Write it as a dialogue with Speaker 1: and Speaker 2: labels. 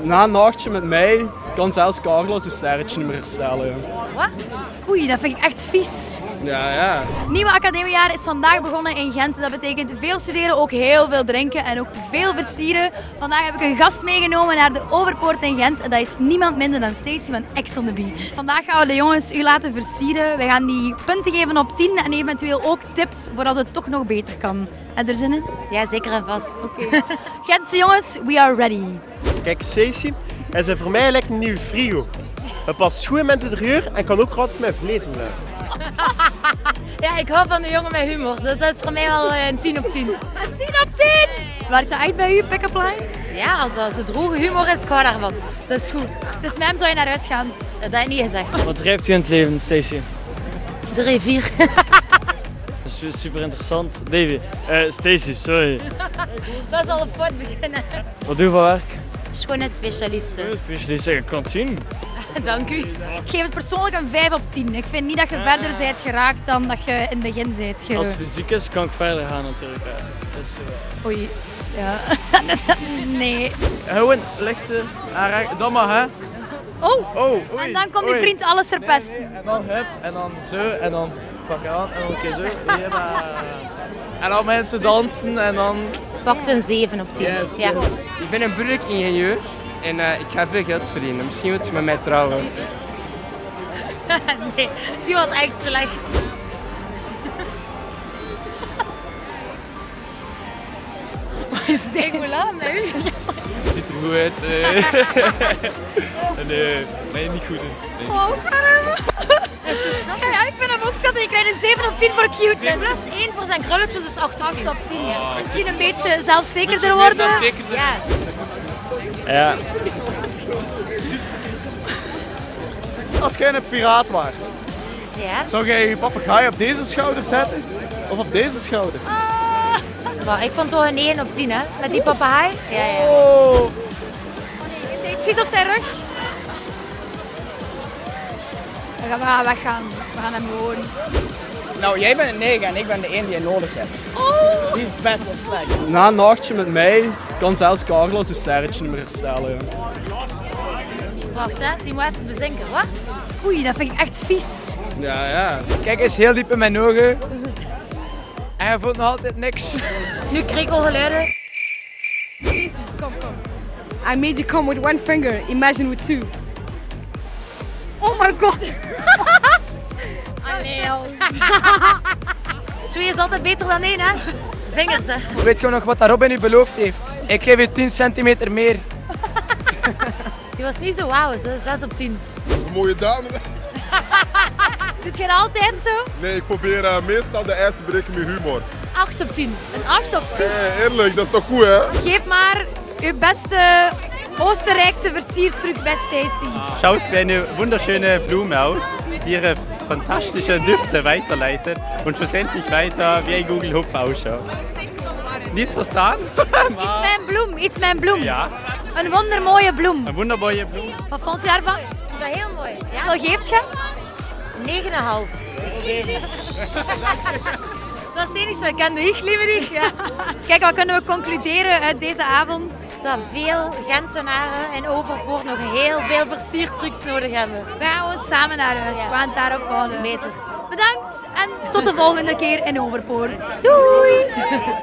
Speaker 1: Na een nachtje met mij kan zelfs Carlo zijn sterretje niet meer herstellen. Ja.
Speaker 2: Wat? Oei, dat vind ik echt vies.
Speaker 1: Ja.
Speaker 2: Nieuwe academiejaar is vandaag begonnen in Gent. Dat betekent veel studeren, ook heel veel drinken en ook veel versieren. Vandaag heb ik een gast meegenomen naar de Overpoort in Gent. En dat is niemand minder dan Stacey van Ex on the Beach. Vandaag gaan we de jongens u laten versieren. We gaan die punten geven op 10 en eventueel ook tips voor als het toch nog beter kan. Heb je er zin in?
Speaker 3: Ja, zeker en vast.
Speaker 2: Oké. Gentse jongens, we are ready.
Speaker 4: Kijk, Stacey, hij is voor mij lijkt een nieuwe frigo. Het past goed in mijn interieur en kan ook altijd mijn vlees inleggen.
Speaker 3: Ja, ik hou van de jongen met humor, dus dat is voor mij wel een 10 op 10.
Speaker 2: Een 10 op 10! Werkt dat uit bij u, pick-up lines?
Speaker 3: Ja, als het droge humor is, ik hou daarvan. Dat is goed.
Speaker 2: Dus met hem zou je naar huis gaan.
Speaker 3: Dat heb ik niet gezegd.
Speaker 5: Wat drijft u in het leven, Stacey?
Speaker 3: De rivier.
Speaker 5: Dat is super interessant. Davy, Stacey, sorry.
Speaker 3: Dat is al een fout beginnen.
Speaker 5: Wat doe je van werk?
Speaker 3: Schoonheidsspecialisten.
Speaker 5: Specialist, ik kan het zien.
Speaker 3: Dank u.
Speaker 2: Ik geef het persoonlijk een 5 op 10. Ik vind niet dat je verder bent geraakt dan dat je in het begin bent.
Speaker 5: Als het fysiek is, kan ik verder gaan natuurlijk. Dus,
Speaker 2: Oei. Ja. Nee.
Speaker 1: Gewoon lichte aanraken, dat mag hè.
Speaker 2: Oh.
Speaker 1: Oei.
Speaker 2: En dan komt die vriend alles verpesten.
Speaker 1: En dan hup, en dan zo, en dan pak je aan, en dan een keer zo. Jebba. En dan mensen dansen en dan...
Speaker 3: Pakt een 7 op 10.
Speaker 1: Yes.
Speaker 3: Ja.
Speaker 6: Ik ben een burgeringenieur en ik ga veel geld verdienen. Misschien wilt je met mij trouwen.
Speaker 3: Nee, die was echt slecht. Wat is dit? Ik moet lachen met u.
Speaker 1: Ziet er goed uit. Nee, niet goed. Nee.
Speaker 2: Oh, arm. Ja, ik vind hem ook schattig. Je krijgt een 7 op 10 voor cuteness.
Speaker 3: Plus 1 voor zijn krulletjes, dus 8 op 10.
Speaker 2: 8 op 10. Misschien een beetje zelfzekerder worden.
Speaker 3: Ja.
Speaker 5: Ja.
Speaker 4: Als jij een piraat waart,
Speaker 3: Ja.
Speaker 4: zou jij je papegaai op deze schouder zetten? Of op deze schouder?
Speaker 3: Nou, ik vond toch een 1 op 10, hè? Met die papegaai. Ja.
Speaker 4: Oh!
Speaker 2: Heeft hij iets vies op zijn rug? We gaan weggaan. We gaan hem horen.
Speaker 6: Nou, jij bent een 9 en ik ben de 1 die je nodig hebt. Die is best wel slecht.
Speaker 1: Na een nachtje met mij kan zelfs Carlo zijn sterretje niet meer herstellen. Ja.
Speaker 3: Wacht, hè? Die moet even bezinken. Wat?
Speaker 2: Oei, dat vind ik echt vies.
Speaker 1: Ja.
Speaker 6: Kijk eens heel diep in mijn ogen. En je voelt nog altijd niks.
Speaker 3: Nu krikkelgeluiden.
Speaker 7: I made you come with one finger. Imagine with two.
Speaker 2: Oh my god.
Speaker 3: Twee is altijd beter dan 1, hè? Vingers, hè?
Speaker 6: Weet je nog wat Robin u beloofd heeft? Ik geef je 10 centimeter meer.
Speaker 3: Die was niet zo wauw, 6 op 10.
Speaker 8: Dat is een mooie dame.
Speaker 2: Doet je dat altijd zo?
Speaker 8: Nee, ik probeer meestal de ijs te breken met humor.
Speaker 3: 8 op 10.
Speaker 2: Een 8 op 10.
Speaker 8: Eerlijk, dat is toch goed, hè?
Speaker 2: Geef maar uw beste Oostenrijkse versiertruc bij Stacey.
Speaker 9: Schaust wie eine wunderschöne Blume aus, die ihre fantastische Düfte weiterleitet und schlussendlich weiter wie ein Google-Hupf ausschaut. Niets verstaan?
Speaker 2: Iets met een bloem.
Speaker 9: Ja,
Speaker 2: Een wondermooie bloem.
Speaker 9: een wundermooie Blume.
Speaker 2: Wat vond je daarvan?
Speaker 3: Dat is heel mooi. Ja.
Speaker 2: Hoeveel geeft je?
Speaker 3: 9,5. Dat is het enige wat ik kende. Ik lieve dich. Ja.
Speaker 2: Kijk, wat kunnen we concluderen uit deze avond?
Speaker 3: Dat veel Gentenaren in Overpoort nog heel veel versiertrucs nodig hebben.
Speaker 2: We gaan gewoon samen naar huis.
Speaker 3: Ja.
Speaker 2: We gaan het daarop houden.
Speaker 3: Beter.
Speaker 2: Bedankt en tot de volgende keer in Overpoort. Doei!